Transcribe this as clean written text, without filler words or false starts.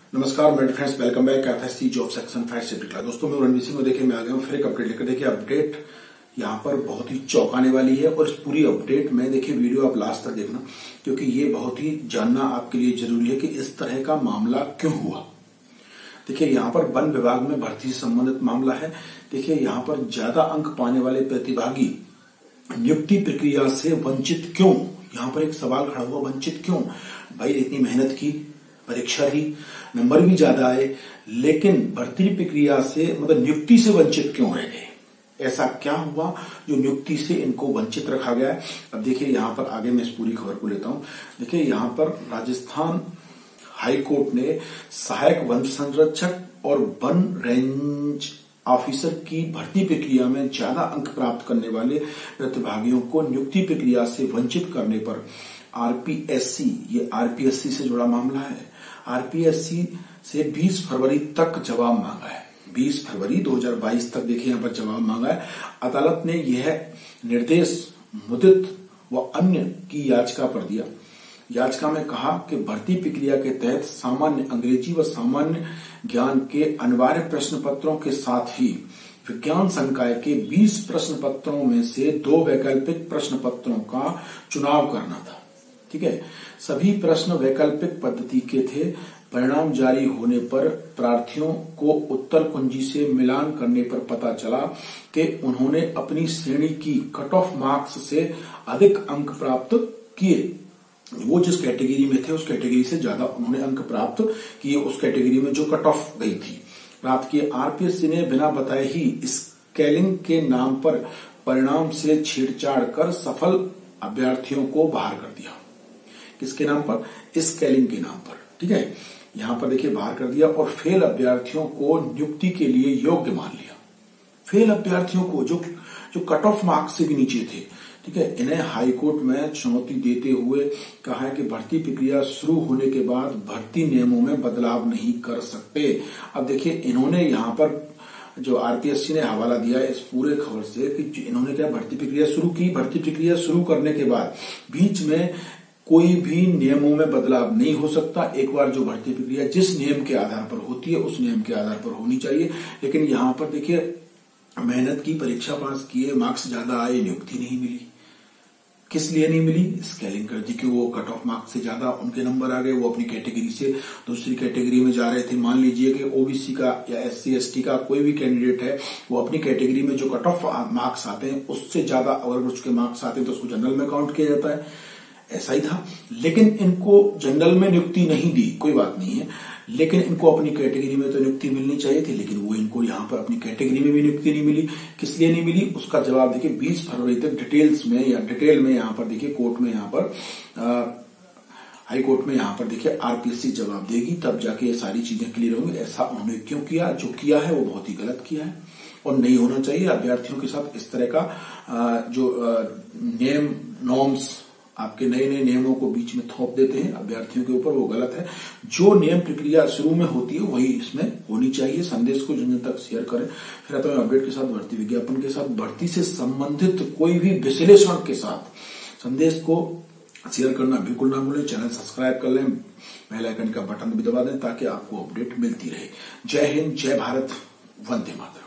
नमस्कार मेरे friends, welcome back FSC job section 5 safety class. दोस्तों मैं रणवीर सिंह देखिए मैं आ गया हूँ फिर एक अपडेट लेकर। देखिए अपडेट यहाँ पर बहुत ही चौंकाने वाली है और इस पूरी अपडेट में देखिए वीडियो आप लास्ट तक देखना, क्योंकि ये बहुत ही जानना आपके लिए जरूरी है कि इस तरह का मामला क्यों हुआ। देखिए यहाँ पर वन विभाग में भर्ती से संबंधित मामला है। देखिए यहाँ पर ज्यादा अंक पाने वाले प्रतिभागी नियुक्ति प्रक्रिया से वंचित क्यों? यहाँ पर एक सवाल खड़ा हुआ, वंचित क्यों? भाई इतनी मेहनत की, परीक्षा दी, नंबर भी ज्यादा आए, लेकिन भर्ती प्रक्रिया से मतलब नियुक्ति से वंचित क्यों रह गए? ऐसा क्या हुआ जो नियुक्ति से इनको वंचित रखा गया है? अब देखिए यहाँ पर आगे मैं इस पूरी खबर को लेता हूं। देखिए यहाँ पर राजस्थान हाई कोर्ट ने सहायक वन संरक्षक और वन रेंज ऑफिसर की भर्ती प्रक्रिया में ज्यादा अंक प्राप्त करने वाले प्रतिभागियों को नियुक्ति प्रक्रिया से वंचित करने पर आरपीएससी, ये आरपीएससी से जुड़ा मामला है, आरपीएससी से 20 फरवरी तक जवाब मांगा है। 20 फरवरी 2022 तक देखिए यहाँ पर जवाब मांगा है। अदालत ने यह निर्देश मुदित व अन्य की याचिका पर दिया। याचिका में कहा कि भर्ती प्रक्रिया के तहत सामान्य अंग्रेजी व सामान्य ज्ञान के अनिवार्य प्रश्न पत्रों के साथ ही विज्ञान संकाय के 20 प्रश्न पत्रों में से 2 वैकल्पिक प्रश्न पत्रों का चुनाव करना था। ठीक है, सभी प्रश्न वैकल्पिक पद्धति के थे। परिणाम जारी होने पर प्रार्थियों को उत्तर कुंजी से मिलान करने पर पता चला कि उन्होंने अपनी श्रेणी की कट ऑफ मार्क्स से अधिक अंक प्राप्त किए। वो जिस कैटेगरी में थे उस कैटेगरी से ज्यादा उन्होंने अंक प्राप्त किए, उस कैटेगरी में जो कट ऑफ गई थी प्राप्त किए। आरपीएससी ने बिना बताए ही स्केलिंग के नाम पर परिणाम से छेड़छाड़ कर सफल अभ्यर्थियों को बाहर कर दिया। किसके नाम पर? स्केलिंग के नाम पर। ठीक है, यहां पर देखिए बाहर कर दिया और फेल अभ्यर्थियों को नियुक्ति के लिए योग्य मान लिया। फेल अभ्यर्थियों को जो कट ऑफ मार्क्स से भी नीचे थे, ठीक है, इन्हें हाईकोर्ट में चुनौती देते हुए कहा है कि भर्ती प्रक्रिया शुरू होने के बाद भर्ती नियमों में बदलाव नहीं कर सकते। अब देखिए इन्होंने यहाँ पर जो आरपीएससी ने हवाला दिया इस पूरे खबर से कि इन्होंने क्या भर्ती प्रक्रिया शुरू की। भर्ती प्रक्रिया शुरू करने के बाद बीच में कोई भी नियमों में बदलाव नहीं हो सकता। एक बार जो भर्ती प्रक्रिया जिस नियम के आधार पर होती है उस नियम के आधार पर होनी चाहिए। लेकिन यहाँ पर देखिए मेहनत की, परीक्षा पास किए, मार्क्स ज्यादा आए, नियुक्ति नहीं मिली। किस लिए नहीं मिली? स्केलिंग कर दी कि वो कट ऑफ मार्क्स से ज्यादा उनके नंबर आ गए, वो अपनी कैटेगरी से दूसरी कैटेगरी में जा रहे थे। मान लीजिए कि ओबीसी का या एससी एसटी का कोई भी कैंडिडेट है, वो अपनी कैटेगरी में जो कट ऑफ मार्क्स आते हैं उससे ज्यादा अगर उसके मार्क्स आते हैं तो उसको जनरल में काउंट किया जाता है। ऐसा ही था, लेकिन इनको जनरल में नियुक्ति नहीं दी, कोई बात नहीं है, लेकिन इनको अपनी कैटेगरी में तो नियुक्ति मिलनी चाहिए थी, लेकिन वो इनको यहाँ पर अपनी कैटेगरी में भी नियुक्ति नहीं मिली। किस लिए नहीं मिली उसका जवाब देखिए 20 फरवरी तक डिटेल में यहाँ पर देखिए कोर्ट में यहाँ पर हाई कोर्ट में यहाँ पर देखिए आरपीएससी जवाब देगी, तब जाके ये सारी चीजें क्लियर होंगी। ऐसा उन्होंने क्यों किया? जो किया है वो बहुत ही गलत किया है और नहीं होना चाहिए। अभ्यर्थियों के साथ इस तरह का जो नियम नॉर्म्स आपके नए नए नियमों को बीच में थोप देते हैं अभ्यर्थियों के ऊपर, वो गलत है। जो नियम प्रक्रिया शुरू में होती है वही इसमें होनी चाहिए। संदेश को जन तक शेयर करें। फिर आता है अपडेट के साथ, भर्ती विज्ञापन के साथ, भर्ती से संबंधित कोई भी विश्लेषण के साथ संदेश को शेयर करना बिल्कुल ना भूलें। चैनल सब्सक्राइब कर लें, बेल आइकन का बटन भी दबा दें ताकि आपको अपडेट मिलती रहे। जय हिंद, जय भारत, वंदे मातरम।